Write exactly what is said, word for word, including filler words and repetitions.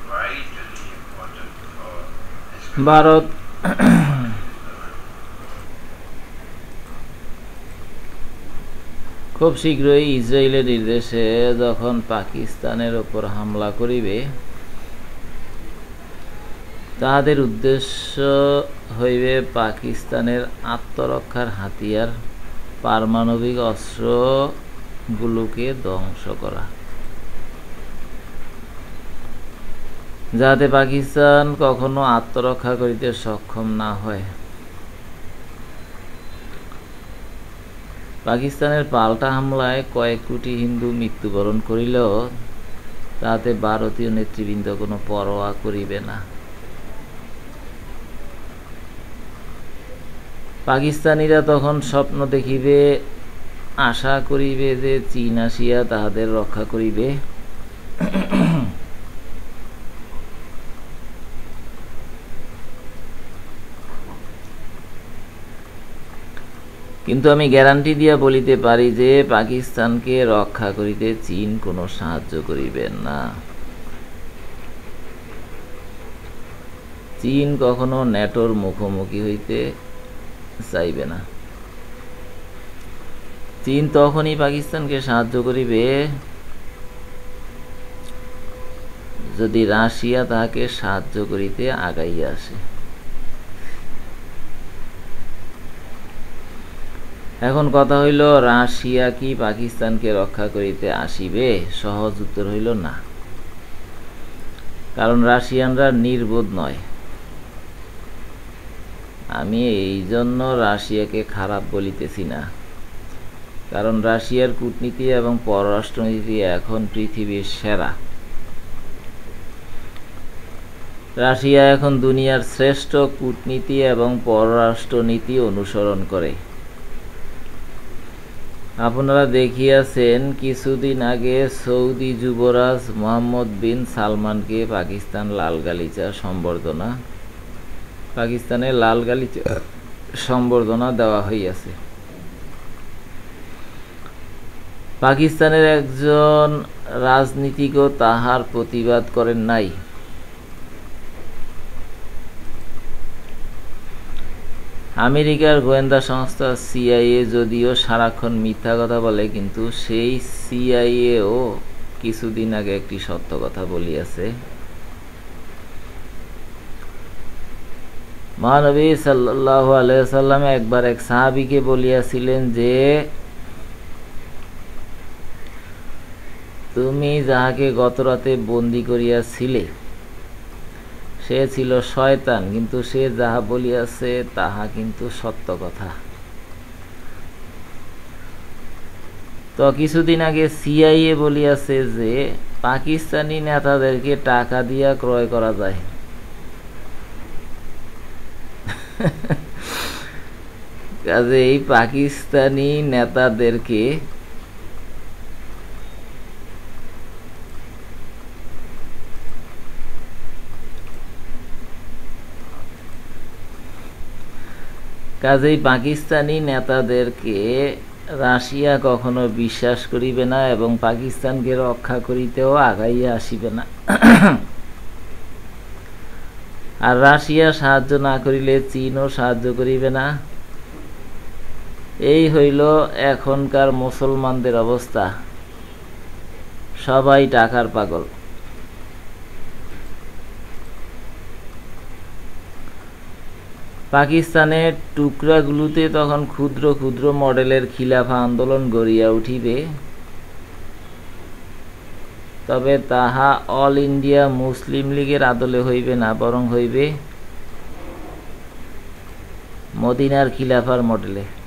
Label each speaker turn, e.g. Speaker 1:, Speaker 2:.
Speaker 1: ভারত খুব শীঘ্রই ইসরায়েলের নির্দেশে যখন পাকিস্তানের উপর হামলা করিবে, তাহাদের উদ্দেশ্য হইবে পাকিস্তানের আত্মরক্ষার হাতিয়ার পারমাণবিক অস্ত্রগুলোকে ধ্বংস করা, যাতে পাকিস্তান কখনো আত্মরক্ষা করিতে সক্ষম না হয়। পাকিস্তানের পাল্টা হামলায় কয়েক কোটি হিন্দু মৃত্যুবরণ করিলেও তাতে ভারতীয় নেতৃবৃন্দ কোনো পরোয়া করিবে না। পাকিস্তানিরা তখন স্বপ্ন দেখিবে, আশা করিবে যে চীন আসিয়া তাহাদের রক্ষা করিবে। কিন্তু আমি গ্যারান্টি দিয়া বলিতে পারি যে পাকিস্তানকে রক্ষা করিতে চীন কোনো সাহায্য করিবে না। চীন কখনো ন্যাটোর মুখোমুখি হইতে চাইবে না। চীন তখনই পাকিস্তানকে সাহায্য করিবে যদি রাশিয়া তাহাকে সাহায্য করিতে আগাইয়া আসে। এখন কথা হইল, রাশিয়া কি পাকিস্তানকে রক্ষা করিতে আসিবে? সহজ উত্তর হইল না, কারণ রাশিয়ানরা নির্বোধ নয়। আমি এই জন্য রাশিয়াকে খারাপ বলিতেছি না, কারণ রাশিয়ার কূটনীতি এবং পররাষ্ট্রনীতি এখন পৃথিবীর সেরা। রাশিয়া এখন দুনিয়ার শ্রেষ্ঠ কূটনীতি এবং পররাষ্ট্রনীতি অনুসরণ করে। আপনারা দেখিয়াছেন, কিছুদিন আগে সৌদি যুবরাজ মোহাম্মদ বিন সালমানকে পাকিস্তান লাল গালিচা সম্বর্ধনা পাকিস্তানে লাল গালিচা সম্বর্ধনা দেওয়া হইয়াছে। পাকিস্তানের একজন রাজনীতিকও তাহার প্রতিবাদ করেন নাই। আমেরিকার গোয়েন্দা সংস্থা সিআইএ যদিও সারাক্ষণ মিথ্যা কথা বলে, কিন্তু সেই সিআইএও কিছুদিন আগে একটি সত্য কথা বলিয়াছে। মহানবী সাল্লাল্লাহু আলাইহি ওয়াসাল্লাম একবার এক সাহাবীকে বলিয়াছিলেন যে, তুমি যাহাকে গতরাতে বন্দী করিয়াছিলে সে ছিল শয়তান, কিন্তু সে যাহা বলিয়াছে তাহা কিন্তু সত্য কথা। তো কিছুদিন আগে সিআইএ বলিয়াছে যে পাকিস্তানি নেতাদেরকে টাকা দিয়া ক্রয় করা যায়। কাজে এই পাকিস্তানি নেতাদেরকে কাজেই পাকিস্তানি নেতাদেরকে রাশিয়া কখনো বিশ্বাস করিবে না এবং পাকিস্তানকে রক্ষা করিতেও আগাইয়া আসিবে না। আর রাশিয়া সাহায্য না করিলে চীনও সাহায্য করিবে না। এই হইল এখনকার মুসলমানদের অবস্থা, সবাই টাকার পাগল। পাকিস্তানের টুকরাগুলোতে তখন ক্ষুদ্র ক্ষুদ্র মডেলের খিলাফা আন্দোলন গড়িয়া উঠিবে, তবে তাহা অল ইন্ডিয়া মুসলিম লীগের আদলে হইবে না, বরং হইবে মদিনার খিলাফার মডেলে।